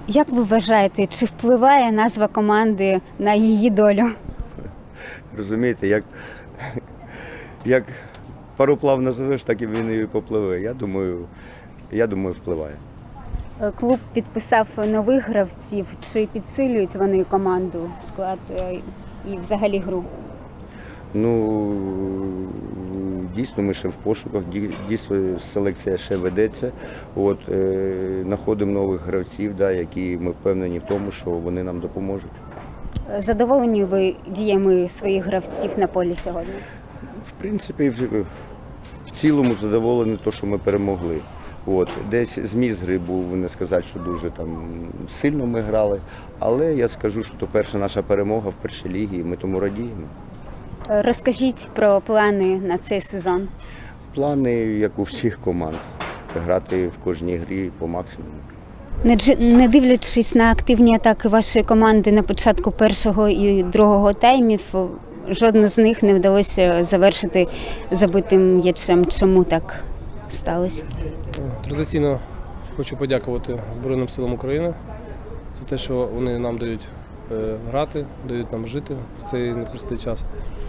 Як ви вважаєте, чи впливає назва команди на її долю? Розумієте, як пароплав називеш, так і він і попливе. Я думаю, впливає. Клуб підписав нових гравців. Чи підсилюють вони команду, склад і взагалі гру? Ну, дійсно, ми ще в пошуках, дійсно селекція ще ведеться. Знаходимо нових гравців, які ми впевнені в тому, що вони нам допоможуть. Задоволені ви діями своїх гравців на полі сьогодні? В принципі, в цілому задоволені те, що ми перемогли. Десь зміст гри був, не сказати, що дуже сильно ми грали, але я скажу, що це перша наша перемога в першій лігі, і ми тому радіємо. Розкажіть про плани на цей сезон. Плани, як у всіх команд, грати в кожній грі по максимуму. Не дивлячись на активні атаки вашої команди на початку першого і другого таймів, жодну з них не вдалося завершити забитим м'ячем. Чому так сталося? Традиційно хочу подякувати Збройним силам України за те, що вони нам дають грати, дають нам жити в цей непростий час.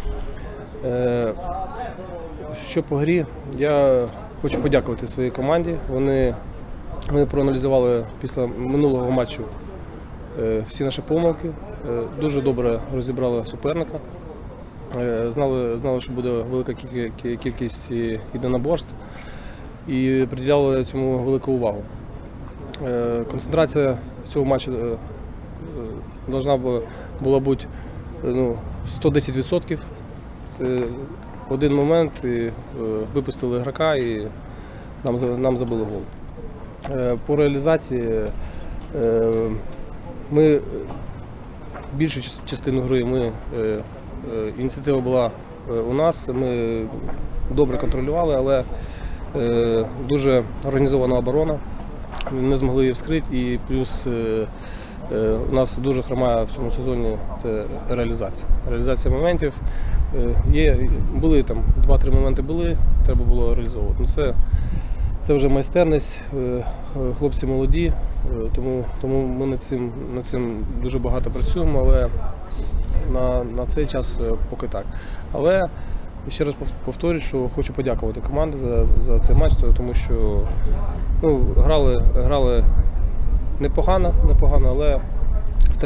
Що по грі, я хочу подякувати своїй команді. Ми проаналізували після минулого матчу всі наші помилки, дуже добре розібрали суперника, знали, що буде велика кількість єдиноборств і приділяли цьому велику увагу. Концентрація в цьому матчі повинна була бути 110%. Це один момент, і випустили гравця і нам забили гол. По реалізації ми більшу частину гри ініціатива була у нас, ми добре контролювали, але дуже організована оборона, не змогли її вскрити, і плюс у нас дуже хромає в цьому сезоні це реалізація. Реалізація моментів. Були там 2-3 моменти треба було реалізовувати. Це вже майстерність, хлопці молоді, тому ми над цим дуже багато працюємо, але на цей час поки так. Але ще раз повторюю, що хочу подякувати команді за цей матч, тому що грали непогано, але в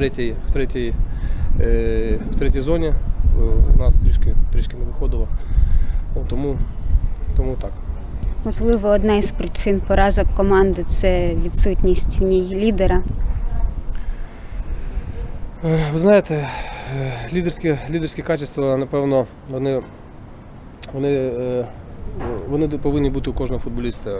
третій зоні у нас трішки не виходило, тому так. Можливо, одна із причин поразок команди – це відсутність в ній лідера. Ви знаєте, лідерські качества, напевно, вони повинні бути у кожного футболіста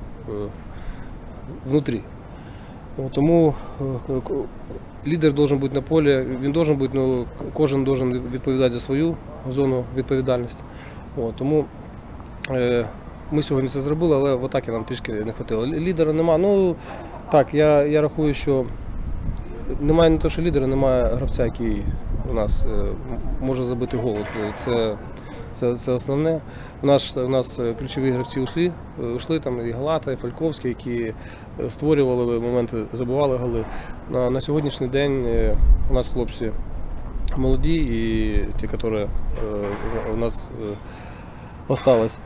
внутрі. Тому лідер має бути на полі, кожен має відповідати за свою зону відповідальності. Тому ми сьогодні це зробили, але в атаці нам трішки не вистачило. Лідера нема. Так, я рахую, що немає не те, що лідера, немає гравця, який у нас може забити гол. Це основне. У нас ключові гравці ушли там і Галата, і Фальковський, які створювали моменти, забивали голи. На сьогоднішній день у нас хлопці молоді і ті, які у нас залишились.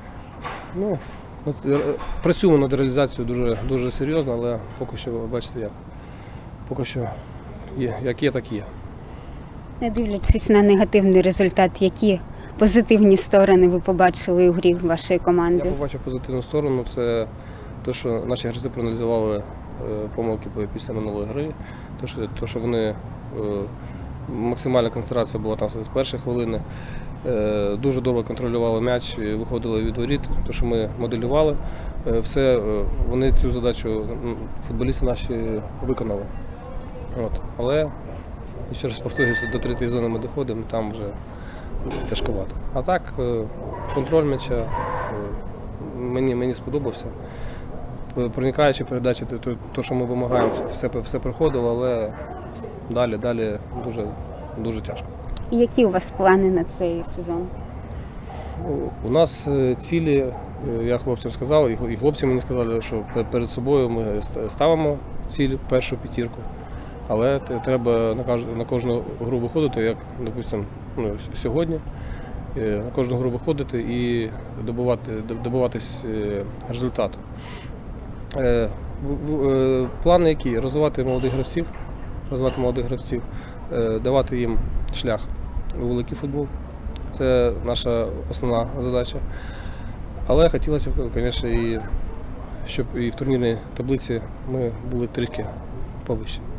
Працюємо над реалізацією дуже серйозно, але поки що, бачите, поки що як є, так є. Не дивлячись на негативний результат, які позитивні сторони ви побачили у грі вашої команди? Я побачив позитивну сторону, це те, що наші гравці проаналізували помилки після минулої гри, те, що вони, максимальна концентрація була там з першої хвилини, дуже добре контролювали м'яч, виходили від воріт, те, що ми моделювали, вони цю задачу, футболісти наші, виконали. Але, ще раз повторюся, до третьої зони ми доходимо, там вже тяжковато. А так, контроль м'яча мені сподобався. Проникаючи передачі, те, що ми вимагаємо, все приходило, але далі дуже тяжко. І які у вас плани на цей сезон? У нас цілі, я хлопцям сказав, і хлопці мені сказали, що перед собою ми ставимо ціль першу п'ятірку. Але треба на кожну гру виходити, як, допустим, сьогодні. На кожну гру виходити і добиватись результату. Плани які? Розвивати молодих гравців, давати їм шлях у великий футбол. Це наша основна задача. Але хотілося б, звісно, щоб і в турнірній таблиці ми були трішки повище.